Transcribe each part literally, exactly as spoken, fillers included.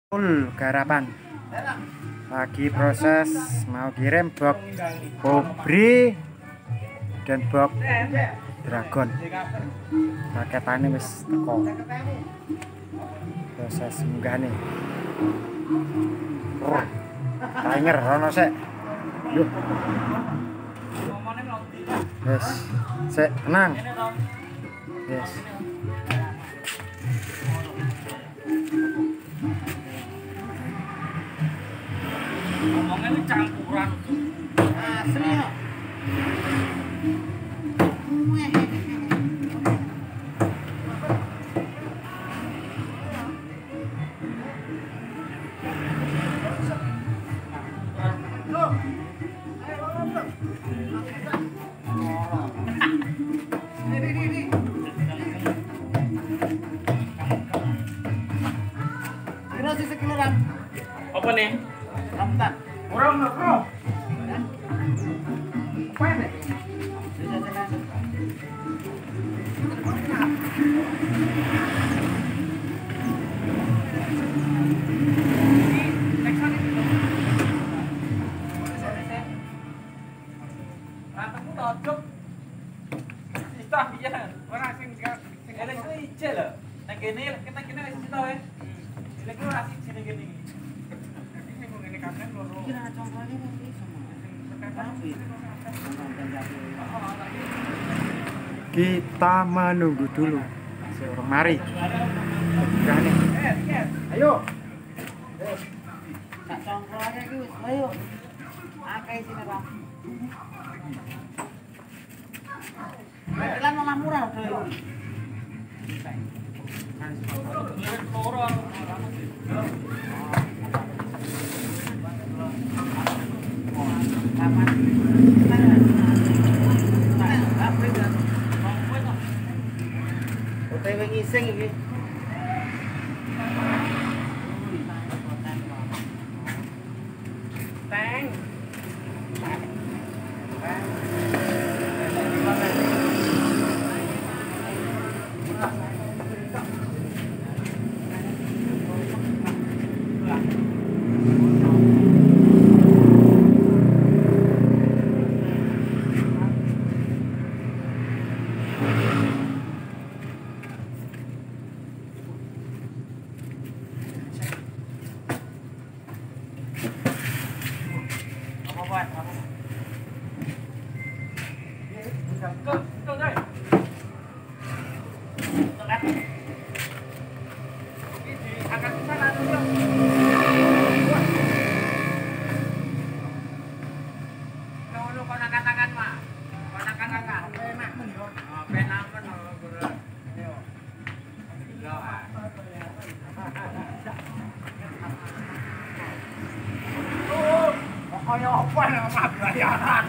Full garapan lagi proses mau kirim box Bobri dan box Dragon. Paketannya wis teko, proses munggah nih. Oh, tinger rono sek. Yuk, yes, sek tenang, yes. Ngomongnya itu campuran asli ya. Kira sih sekiloan. Apa nih? Ramtan. Orang nggak bro. Apa ini? Rantamu todok. Kita biar orang sing sing elek ku ije lho. Nang kene kita kene wis cita wae. Elek ku ora siji ning kene. Kita menunggu dulu seorang mari. Udah nih. Ayo. Tak congkrong aja ki wis ayo. Akeh sini, Bang. Kebetulan malah murah doy. Otewe ngising iki. Teng. Kaya apa nama bayaran?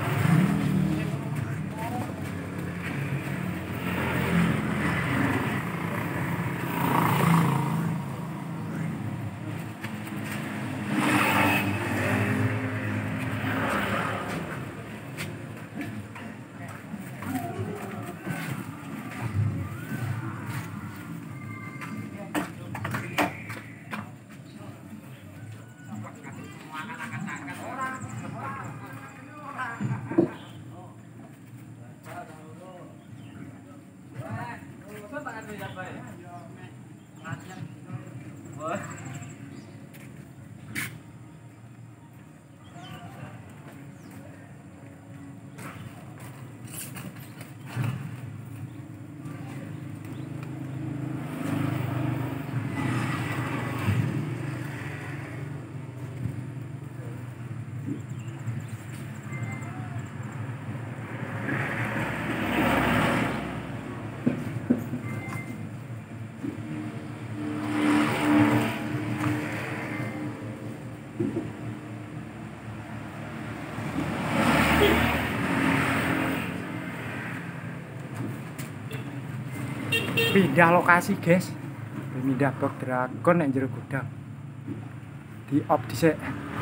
Pindah lokasi guys, pindah box Dragon yang jero gudang di op dhisik.